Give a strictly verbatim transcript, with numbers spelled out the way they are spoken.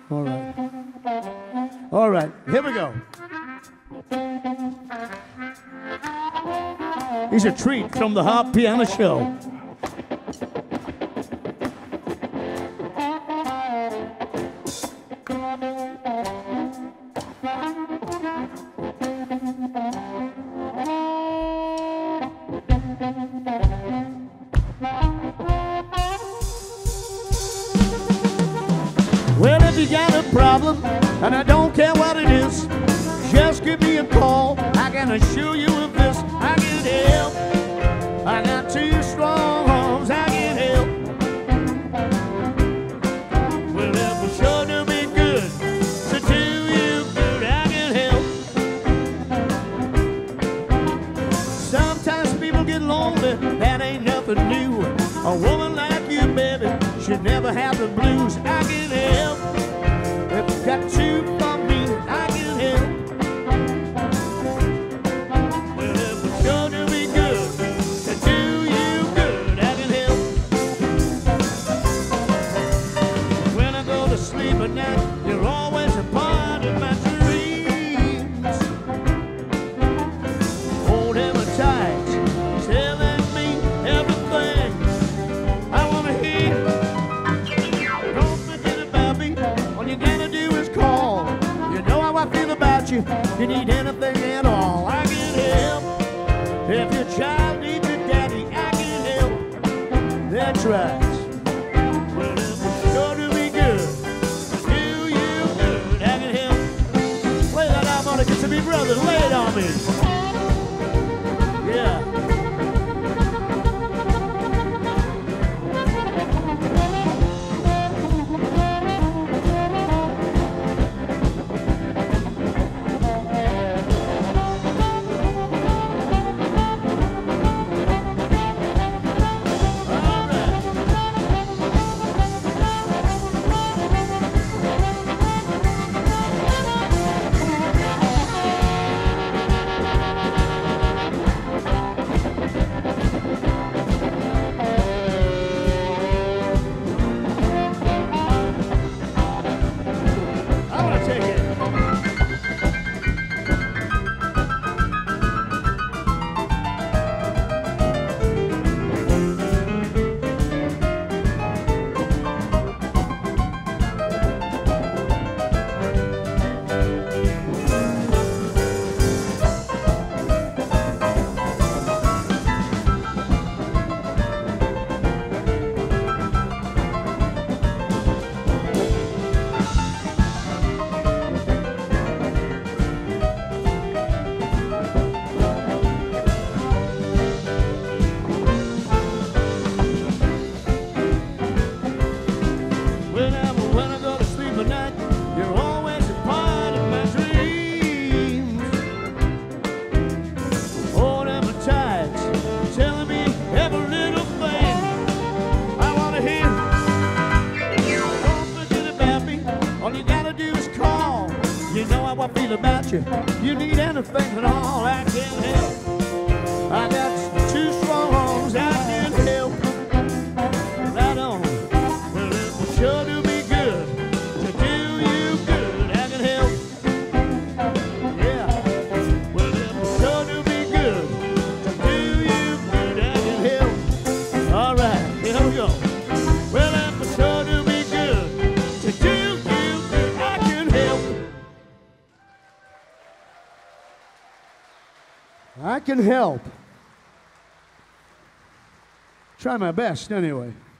All right. All right, here we go. Here's a treat from the Harp Piano Show. Well, if you got a problem, and I don't care what it is, just give me a call. I can assure you of this, I can help. I got two strong arms, I can help. Well, it will sure do me good to do you good, I can help. Sometimes people get lonely, that ain't nothing new. A woman like you, baby, should never have the blues, I can help. If you got two for me, I can help. Well, it would sure do me good to do you good, I can help. When I go to sleep at night, you're always a part of my dreams. Holding me tight, telling me everything I want to hear. Don't forget about me, all you gotta do is call. You know how I feel about you, you need anything at all, I can help. If your child needs a daddy, I can help. That's right. Well, it will sure do me good to do you good, I can help. Play that harmonica to me, brother, lay it on me. Yeah. I feel about you. You need anything at all, I can help. I got two strong arms, I can help. Right on. Well, it will sure do me good to do you good, I can help. Yeah. Well, it will sure do me good to do you good, I can help. All right, here we go. Well, it will sure do me good to do you good, I can help. I can help. Try my best, anyway.